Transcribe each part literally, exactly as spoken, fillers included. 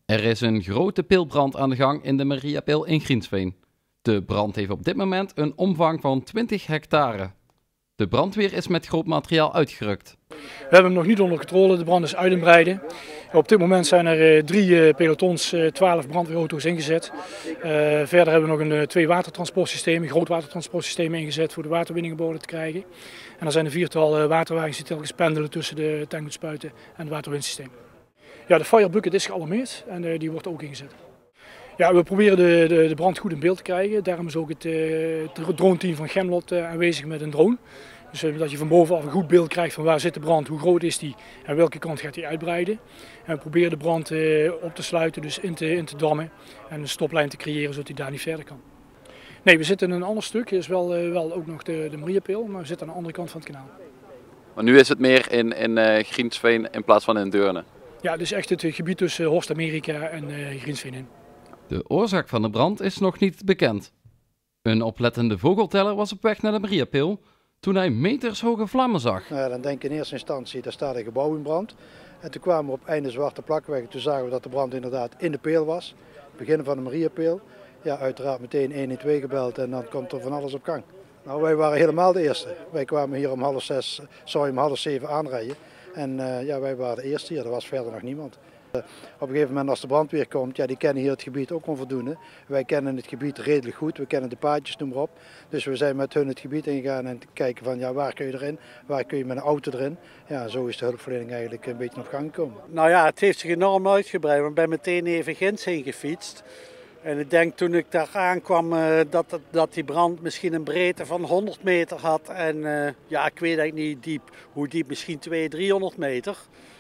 Er is een grote peelbrand aan de gang in de Mariapeel in Griensveen. De brand heeft op dit moment een omvang van twintig hectare. De brandweer is met groot materiaal uitgerukt. We hebben hem nog niet onder controle, de brand is uit en breiden. Op dit moment zijn er drie pelotons, twaalf brandweerauto's ingezet. Uh, verder hebben we nog een, twee watertransportsystemen, groot watertransportsystemen ingezet voor de waterwinning boven te krijgen. En er zijn een viertal waterwagens die telkens pendelen tussen de tanknutspuiten en het waterwinsysteem. Ja, de fire bucket is gealarmeerd en uh, die wordt ook ingezet. Ja, we proberen de, de, de brand goed in beeld te krijgen. Daarom is ook het, uh, het drone-team van Gemlot uh, aanwezig met een drone. Dus uh, dat je van bovenaf een goed beeld krijgt van waar zit de brand, hoe groot is die en welke kant gaat die uitbreiden. En we proberen de brand uh, op te sluiten, dus in te, in te dammen en een stoplijn te creëren zodat hij daar niet verder kan. Nee, we zitten in een ander stuk, dat is wel, uh, wel ook nog de, de Mariapeel, maar we zitten aan de andere kant van het kanaal. Maar nu is het meer in, in uh, Griensveen in plaats van in Deurne? Ja, het is echt het gebied tussen Horst Amerika en uh, Griensveen in. De oorzaak van de brand is nog niet bekend. Een oplettende vogelteller was op weg naar de Mariapeel toen hij metershoge vlammen zag. Nou ja, dan denk ik in eerste instantie, daar staat een gebouw in brand. En toen kwamen we op einde Zwarte Plakweg en toen zagen we dat de brand inderdaad in de peel was. Het begin van de Mariapeel. Ja, uiteraard meteen honderdtwaalf gebeld en dan komt er van alles op gang. Nou, wij waren helemaal de eerste. Wij kwamen hier om half zes, sorry, om half zeven aanrijden. En uh, ja, wij waren de eerste hier, er was verder nog niemand. Uh, op een gegeven moment als de brandweer komt, ja, die kennen hier het gebied ook onvoldoende. Wij kennen het gebied redelijk goed, we kennen de paadjes, noem maar op. Dus we zijn met hun het gebied ingegaan en kijken van ja, waar kun je erin, waar kun je met een auto erin. Ja, zo is de hulpverlening eigenlijk een beetje op gang gekomen. Nou ja, het heeft zich enorm uitgebreid, want ik ben meteen even ginds heen gefietst. En ik denk toen ik daar aankwam uh, dat, dat die brand misschien een breedte van honderd meter had. En uh, ja, ik weet eigenlijk niet diep, hoe diep, misschien tweehonderd, driehonderd meter.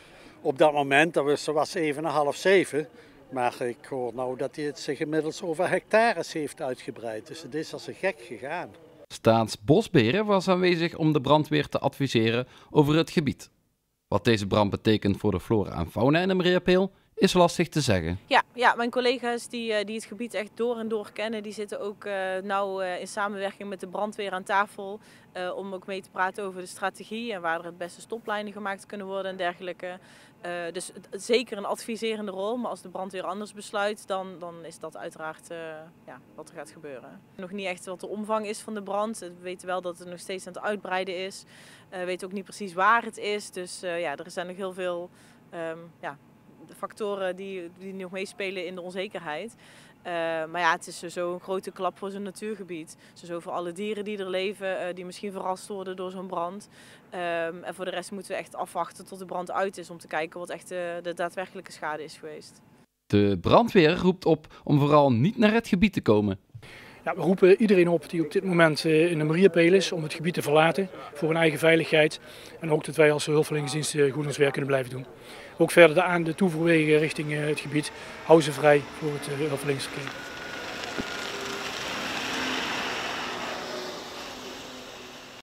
Op dat moment, dat was, dat was even na half zeven. Maar ik hoor nou dat het zich inmiddels over hectares heeft uitgebreid. Dus het is als een gek gegaan. Staatsbosbeheer was aanwezig om de brandweer te adviseren over het gebied. Wat deze brand betekent voor de flora en fauna in de Mariapeel is lastig te zeggen. Ja, ja, mijn collega's die, die het gebied echt door en door kennen, die zitten ook uh, nauw uh, in samenwerking met de brandweer aan tafel. Uh, om ook mee te praten over de strategie en waar er het beste stoplijnen gemaakt kunnen worden en dergelijke. Uh, dus zeker een adviserende rol, maar als de brandweer anders besluit, dan, dan is dat uiteraard uh, ja, wat er gaat gebeuren. Nog niet echt wat de omvang is van de brand. We weten wel dat het nog steeds aan het uitbreiden is. Uh, we weten ook niet precies waar het is. Dus uh, ja, er zijn nog heel veel um, ja, de factoren die, die nog meespelen in de onzekerheid. Uh, maar ja, het is zo een grote klap voor zo'n natuurgebied. Zo voor alle dieren die er leven, uh, die misschien verrast worden door zo'n brand. Um, en voor de rest moeten we echt afwachten tot de brand uit is om te kijken wat echt de, de daadwerkelijke schade is geweest. De brandweer roept op om vooral niet naar het gebied te komen. Ja, we roepen iedereen op die op dit moment in de Mariapeel is om het gebied te verlaten voor hun eigen veiligheid. En ook dat wij als hulpverleningsdienst goed ons werk kunnen blijven doen. Ook verder de, aan de toevoerwegen richting het gebied houden ze vrij voor het hulpverleningsverkeer.